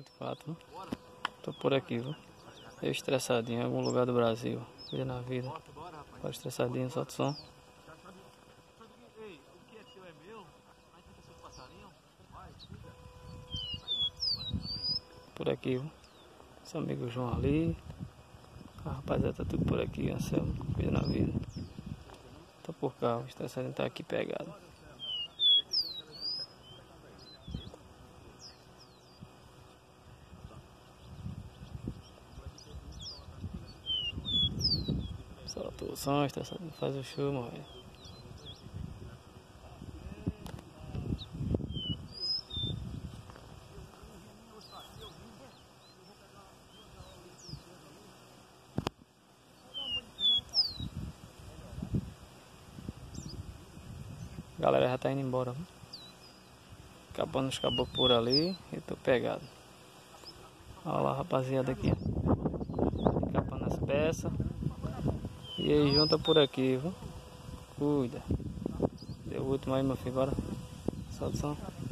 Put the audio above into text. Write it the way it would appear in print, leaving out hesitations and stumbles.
24, viu? Tô por aqui, viu? Eu estressadinho em algum lugar do Brasil. Vida na vida. Tô estressadinho, solta o som. Por aqui, viu? Seu amigo João ali. A rapaziada tá tudo por aqui, Anselmo. Vida na vida. Tô por cá, o estressadinho tá aqui pegado. Solta o som, estressadinho faz o show, mano. A galera já tá indo embora, viu? Acabando os caboclos por ali e tô pegado. Olha lá, rapaziada aqui. Capando as peças. E aí junta por aqui, viu? Cuida. Deu o último aí, meu filho. Bora. Solta o som.